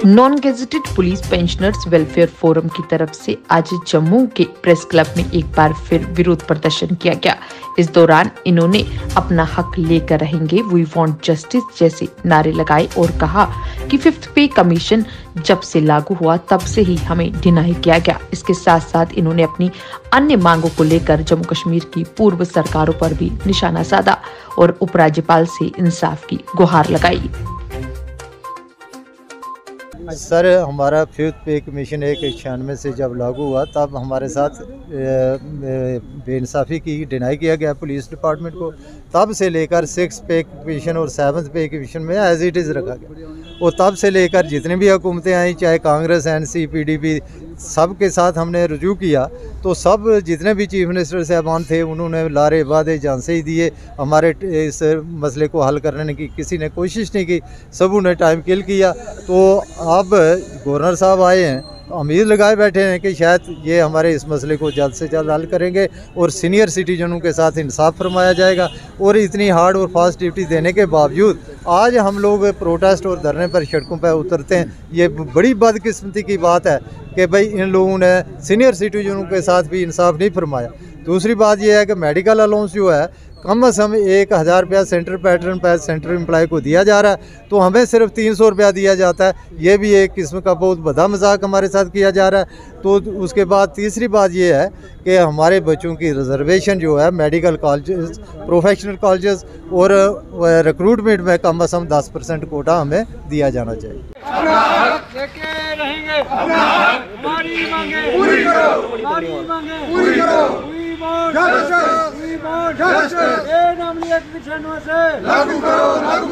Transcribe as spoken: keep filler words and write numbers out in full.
Non gazetted police pensioners welfare forum की तरफ से आज जम्मू के प्रेस क्लब में एक बार फिर विरोध प्रदर्शन किया गया। इस दौरान इन्होंने अपना हक लेकर रहेंगे, वी वांट जस्टिस जैसे नारे लगाए और कहा कि फिफ्थ पे कमीशन जब से लागू हुआ तब से ही हमें डिनाई किया गया। इसके साथ साथ इन्होंने अपनी अन्य मांगों को लेकर जम्मू कश्मीर की पूर्व सरकारों पर भी निशाना साधा और उपराज्यपाल से इंसाफ की गुहार लगाई। सर, हमारा फिफ्थ पे कमीशन एक छियानवे से जब लागू हुआ तब हमारे साथ बेइंसाफ़ी की डिनाई किया गया पुलिस डिपार्टमेंट को। तब से लेकर सिक्स पे कमीशन और सेवन्थ पे कमीशन में एज इट इज़ रखा गया और तब से लेकर जितनी भी हुकूमतें आई, चाहे Congress, N C, P D P, सब के साथ हमने रुजू किया तो सब जितने भी चीफ मिनिस्टर साहबान थे उन्होंने लारे वादे जान से ही दिए। हमारे इस मसले को हल करने की किसी ने कोशिश नहीं की, सबों ने टाइम किल किया। तो अब गवर्नर साहब आए हैं, उम्मीद लगाए बैठे हैं कि शायद ये हमारे इस मसले को जल्द से जल्द हल करेंगे और सीनियर सिटीजनों के साथ इंसाफ फरमाया जाएगा। और इतनी हार्ड और फास्ट ड्यूटी देने के बावजूद आज हम लोग प्रोटेस्ट और धरने पर सड़कों पर उतरते हैं। ये बड़ी बदकिस्मती की बात है कि भाई इन लोगों ने सीनियर सिटीजनों के साथ भी इंसाफ नहीं फरमाया। दूसरी बात यह है कि मेडिकल अलाउंस जो है कम अज़ कम एक हज़ार रुपया सेंटर पैटर्न पर सेंटर एम्प्लॉय को दिया जा रहा है, तो हमें सिर्फ तीन सौ रुपया दिया जाता है। ये भी एक किस्म का बहुत बड़ा मजाक हमारे साथ किया जा रहा है। तो उसके बाद तीसरी बात ये है कि हमारे बच्चों की रिजर्वेशन जो है मेडिकल कॉलेजेस, प्रोफेशनल कॉलेजेस और रिक्रूटमेंट में कम अज़ कम दस परसेंट कोटा हमें दिया जाना चाहिए। लागू करो, लागू